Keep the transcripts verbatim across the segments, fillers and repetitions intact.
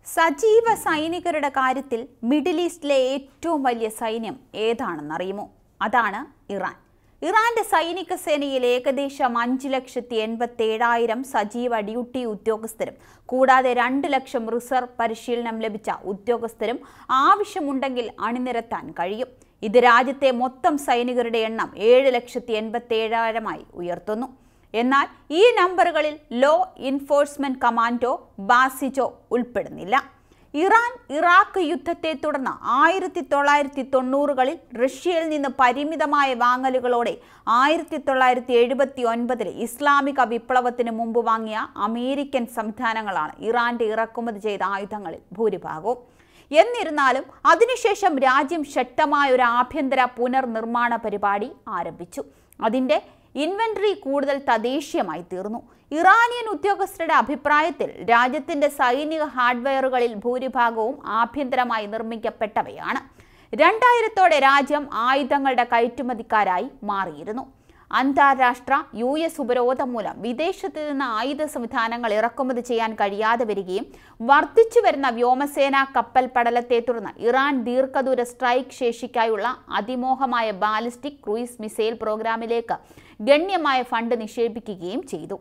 സജീവ സൈനികരുടെ കാര്യത്തിൽ മിഡിൽ ഈസ്റ്റിലെ ഏറ്റവും വലിയ സൈന്യം ഏതാണെന്നറിയുമോ? അതാണ് ഇറാൻ. ഇറാന്റെ സൈനിക സേനയിൽ ഏകദേശം അഞ്ച് ലക്ഷത്തി എൺപത്തി ഏഴായിരം സജീവ ഡ്യൂട്ടി ഉദ്യോഗസ്ഥരും കൂടാതെ രണ്ട് ലക്ഷം റിസർവ് പരിശീലനം ലഭിച്ച ഉദ്യോഗസ്ഥരും ആവശ്യമുണ്ടെങ്കിൽ അണിനിരത്താൻ കഴിയും. ഇത് രാജ്യത്തെ മൊത്തം സൈനികരുടെ എണ്ണം ഏഴ് ലക്ഷത്തി എൺപത്തി ഏഴായിരമായി ഉയർത്തുന്നു. എന്നാൽ ഈ നമ്പറുകളിൽ ലോ എൻഫോഴ്സ്മെന്റ് കമാൻഡോ ബാസിജോ ഉൾപ്പെടുന്നില്ല. ഇറാൻ ഇറാഖ് യുദ്ധത്തെ തുടർന്ന് ആയിരത്തി തൊള്ളായിരത്തി തൊണ്ണൂറുകളിൽ റഷ്യയിൽ നിന്ന് പരിമിതമായ വാങ്ങലുകളോടെ ആയിരത്തി തൊള്ളായിരത്തി എഴുപത്തി ഒൻപതിൽ ഇസ്ലാമിക വിപ്ലവത്തിന് മുമ്പ് വാങ്ങിയ അമേരിക്കൻ സംവിധാനങ്ങളാണ് ഇറാന്റെ ഇറക്കുമതി ചെയ്ത ആയുധങ്ങളിൽ ഭൂരിഭാഗവും. എന്നിരുന്നാലും അതിനുശേഷം രാജ്യം ശക്തമായ ഒരു ആഭ്യന്തര പുനർനിർമ്മാണ പരിപാടി ആരംഭിച്ചു. അതിൻ്റെ ഇൻവെന്ററി കൂടുതൽ തദ്ദേശീയമായി തീർന്നു. ഇറാനിയൻ ഉദ്യോഗസ്ഥരുടെ അഭിപ്രായത്തിൽ രാജ്യത്തിന്റെ സൈനിക ഹാർഡ്വെയറുകളിൽ ഭൂരിഭാഗവും ആഭ്യന്തരമായി നിർമ്മിക്കപ്പെട്ടവയാണ്. രണ്ടായിരത്തോടെ രാജ്യം ആയുധങ്ങളുടെ കയറ്റുമതിക്കാരായി മാറിയിരുന്നു. അന്താരാഷ്ട്ര യു എസ് ഉപരോധം മൂലം വിദേശത്ത് നിന്ന് ആയുധ സംവിധാനങ്ങൾ ഇറക്കുമതി ചെയ്യാൻ കഴിയാതെ വരികയും വർദ്ധിച്ചു വരുന്ന വ്യോമസേന കപ്പൽ പടലത്തെ തുടർന്ന് ഇറാൻ ദീർഘദൂര സ്ട്രൈക്ക് ശേഷിക്കായുള്ള അതിമോഹമായ ബാലിസ്റ്റിക് ക്രൂയിസ് മിസൈൽ പ്രോഗ്രാമിലേക്ക് ഗണ്യമായ ഫണ്ട് നിക്ഷേപിക്കുകയും ചെയ്തു.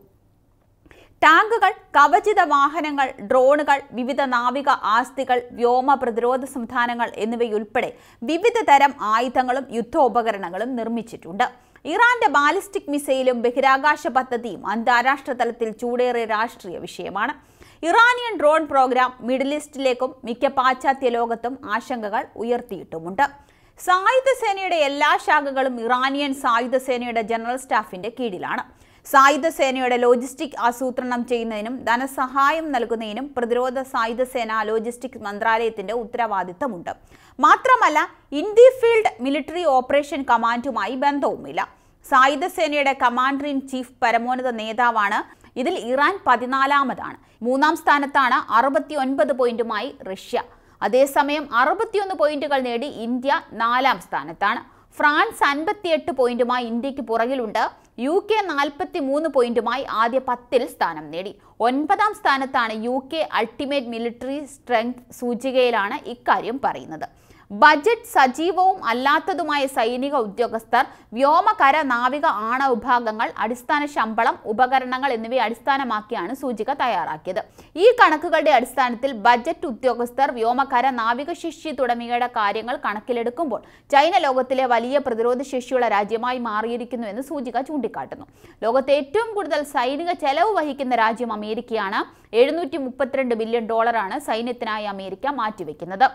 ടാങ്കുകൾ, കവചിത വാഹനങ്ങൾ, ഡ്രോണുകൾ, വിവിധ നാവിക ആസ്തികൾ, വ്യോമ പ്രതിരോധ സംവിധാനങ്ങൾ എന്നിവയുൾപ്പെടെ വിവിധ തരം ആയുധങ്ങളും യുദ്ധോപകരണങ്ങളും നിർമ്മിച്ചിട്ടുണ്ട്. ഇറാന്റെ ബാലിസ്റ്റിക് മിസൈലും ബഹിരാകാശ പദ്ധതിയും അന്താരാഷ്ട്ര തലത്തിൽ ചൂടേറിയ രാഷ്ട്രീയ വിഷയമാണ്. ഇറാനിയൻ ഡ്രോൺ പ്രോഗ്രാം മിഡിൽ ഈസ്റ്റിലേക്കും മിക്ക പാശ്ചാത്യ ലോകത്തും ആശങ്കകൾ ഉയർത്തിയിട്ടുമുണ്ട്. സായുധ സേനയുടെ എല്ലാ ശാഖകളും ഇറാനിയൻ സായുധ സേനയുടെ ജനറൽ സ്റ്റാഫിന്റെ കീഴിലാണ്. സായുധ സേനയുടെ ലോജിസ്റ്റിക് ആസൂത്രണം ചെയ്യുന്നതിനും ധനസഹായം നൽകുന്നതിനും പ്രതിരോധ സായുധ സേന ലോജിസ്റ്റിക്സ് മന്ത്രാലയത്തിന്റെ ഉത്തരവാദിത്തമുണ്ട്. മാത്രമല്ല ഇന്ത്യ ഫീൽഡ് മിലിറ്ററി ഓപ്പറേഷൻ കമാൻഡുമായി ബന്ധവുമില്ല. സായുധ സേനയുടെ കമാൻഡർ ഇൻ ചീഫ് പരമോന്നത നേതാവാണ്. ഇതിൽ ഇറാൻ പതിനാലാമതാണ്. മൂന്നാം സ്ഥാനത്താണ് അറുപത്തി ഒൻപത് പോയിന്റുമായി റഷ്യ. അതേസമയം അറുപത്തിയൊന്ന് പോയിന്റുകൾ നേടി ഇന്ത്യ നാലാം സ്ഥാനത്താണ്. ഫ്രാൻസ് അൻപത്തിയെട്ട് പോയിന്റുമായി ഇന്ത്യക്ക് പുറകിലുണ്ട്. യു കെ നാൽപ്പത്തി മൂന്ന് പോയിന്റുമായി ആദ്യ പത്തിൽ സ്ഥാനം നേടി. ഒൻപതാം സ്ഥാനത്താണ് U K. Ultimate military strength സൂചികയിലാണ് ഇക്കാര്യം പറയുന്നത്. ബജറ്റ് സജീവവും അല്ലാത്തതുമായ സൈനിക ഉദ്യോഗസ്ഥർ, വ്യോമ, കര, നാവിക, ആണവ വിഭാഗങ്ങൾ, അടിസ്ഥാന ശമ്പളം, ഉപകരണങ്ങൾ എന്നിവയെ അടിസ്ഥാനമാക്കിയാണ് സൂചിക തയ്യാറാക്കിയത്. ഈ കണക്കുകളുടെ അടിസ്ഥാനത്തിൽ ബജറ്റ് ഉദ്യോഗസ്ഥർ, വ്യോമ, കര, നാവിക ശേഷി തുടങ്ങിയവയുടെ കാര്യങ്ങൾ കണക്കിലെടുക്കുമ്പോൾ ചൈന ലോകത്തിലെ വലിയ പ്രതിരോധ ശേഷിയുള്ള രാജ്യമായി മാറിയിരിക്കുന്നുവെന്ന് സൂചിക ചൂണ്ടിക്കാട്ടുന്നു. ലോകത്തെ ഏറ്റവും കൂടുതൽ സൈനിക ചെലവ് വഹിക്കുന്ന രാജ്യം അമേരിക്കയാണ്. എഴുന്നൂറ്റി മുപ്പത്തിരണ്ട് ബില്യൺ ഡോളറാണ് സൈന്യത്തിനായി അമേരിക്ക മാറ്റിവെക്കുന്നത്.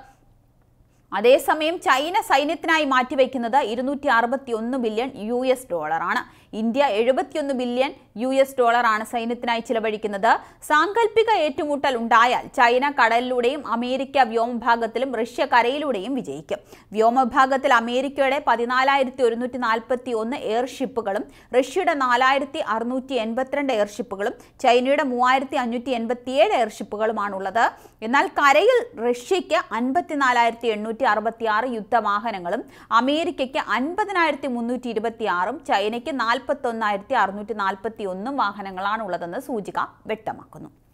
അതേസമയം ചൈന സൈന്യത്തിനായി മാറ്റിവെക്കുന്നത് ഇരുന്നൂറ്റി അറുപത്തി ഒന്ന് ബില്യൺ യു എസ് ഡോളറാണ്. ഇന്ത്യ എഴുപത്തിയൊന്ന് ബില്യൺ യു എസ് ഡോളറാണ് സൈന്യത്തിനായി ചിലവഴിക്കുന്നത്. സാങ്കല്പിക ഏറ്റുമുട്ടൽ ഉണ്ടായാൽ ചൈന കടലിലൂടെയും അമേരിക്ക വ്യോമഭാഗത്തിലും റഷ്യ കരയിലൂടെയും വിജയിക്കും. വ്യോമഭാഗത്തിൽ അമേരിക്കയുടെ പതിനാലായിരത്തി ഒരുന്നൂറ്റി നാൽപ്പത്തി ഒന്ന് എയർഷിപ്പുകളും റഷ്യയുടെ നാലായിരത്തി അറുന്നൂറ്റി എൺപത്തിരണ്ട് എയർഷിപ്പുകളും ചൈനയുടെ മൂവായിരത്തി അഞ്ഞൂറ്റി എൺപത്തിയേഴ് എയർഷിപ്പുകളുമാണുള്ളത്. എന്നാൽ കരയിൽ റഷ്യയ്ക്ക് അൻപത്തിനാലായിരത്തി എണ്ണൂറ്റി അറുപത്തി ആറ് യുദ്ധവാഹനങ്ങളും അമേരിക്കയ്ക്ക് അൻപതിനായിരത്തി മുന്നൂറ്റി ഇരുപത്തി ആറും ചൈനയ്ക്ക് നാൽപ്പത്തി ഒന്നായിരത്തി അറുന്നൂറ്റി നാൽപ്പത്തി ഒന്നും വാഹനങ്ങളാണുള്ളതെന്ന് സൂചിക വ്യക്തമാക്കുന്നു.